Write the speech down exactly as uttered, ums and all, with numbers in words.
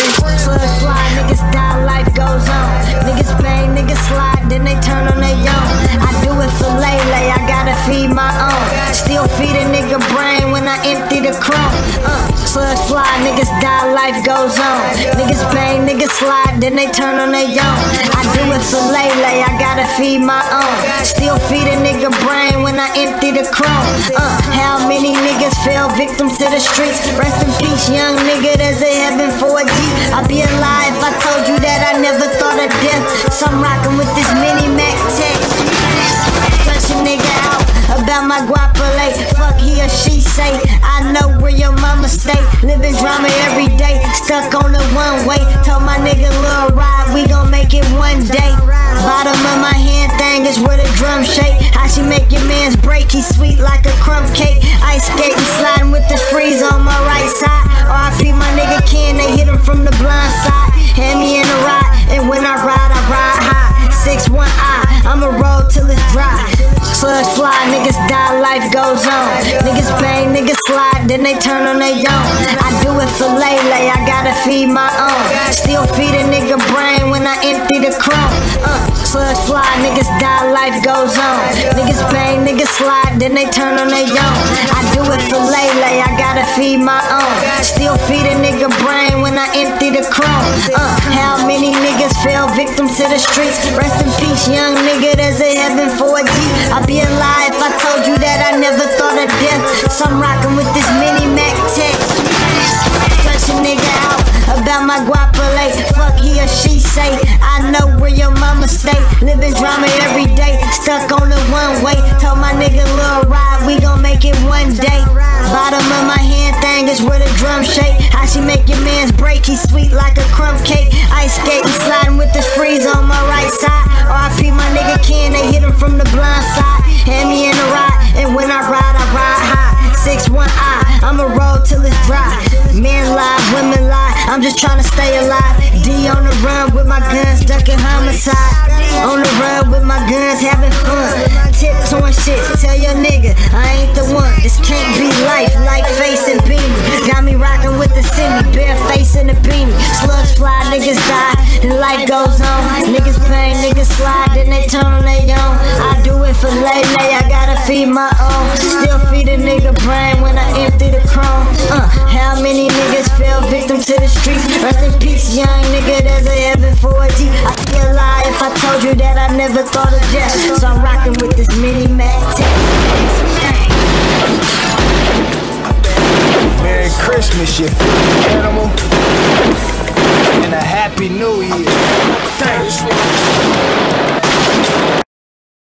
Slugs fly, niggas die, life goes on. Niggas bang, niggas slide, then they turn on their own. I do it for Lele, I gotta feed my own. Still feed a nigga brain when I empty the chrome. Uh, slugs fly, niggas die, life goes on. Niggas bang, niggas slide, then they turn on their own. I do it for Lele, I gotta feed my own. Still feed a nigga brain when I empty the chrome. Uh, how many niggas fell victim to the streets? Rest in peace, young nigga, there's a heaven for a G. I'd be alive if I told you that I never thought of death. So I'm rocking with this mini Mac tech. Touch a nigga out about my guapole. Fuck he or she say, I know where your mama stay. Living drama every day, stuck on the one way. Told my nigga Lil Ride, we gon' make it one day. Bottom of my hand thing is where the drum shake. How she make your man's break, he sweet like a crumb cake. Ice skating, sliding with the freeze on my right side. R I P my nigga Ken, they hit him from the blind side. Hand me in the ride, and when I ride, I ride high. six one I, I'ma roll till it's dry. Slugs fly, niggas die, life goes on. Niggas bang, niggas slide, then they turn on their own. I do it for Lele, I gotta feed my own. Still feed a nigga brain when I empty the chrome. Uh, slugs fly, niggas die, life goes on. Niggas bang, niggas slide, then they turn on their own. I do it for Lele, I gotta feed my own. Still feed a nigga brain when I empty the chrome. Uh, how many niggas fell victim to the streets? Rest in peace, young nigga, there's a heaven for a G. I'd be alive if I told you that I never thought of death. So I'm rocking with this mini Mac tech. Touch a nigga out about my guapole. Fuck he or she say, I know where your mama stay. Living drama every day, stuck on the one way. Told my nigga Lil Ride, we gon' make it one day. Bottom of my hand thing is where the drum shake. How she make your man's break, he sweet like a crumb cake. Ice skating, sliding with the freeze on my right side. R I P my nigga Ken, they hit him from the blind side. Hand me in the ride, and when I ride, I ride high. six one I, I'ma roll till it's dry. Men lie, women lie, I'm just tryna stay alive. D on the run with my guns, ducking homicide. On the run with my guns, having fun. Tiptoeing shit, tell your nigga I ain't the one. This can't be life, like face and beanie. Got me rocking with the semi, bare face and a beanie. Slugs fly, niggas die, and life goes on. Niggas bang, niggas slide, then they turn on their own. I do it for Lele, I gotta feed my own. Still feed a nigga brain when I empty the chrome. Uh, how many niggas fell victim to the streets? Rest in peace, young nigga, there's a heaven for a G. I'd be a lie if I told you that I never thought of death. So I'm rocking with this mini Mac tech. Merry Christmas, you f***ing animal, and a Happy New Year.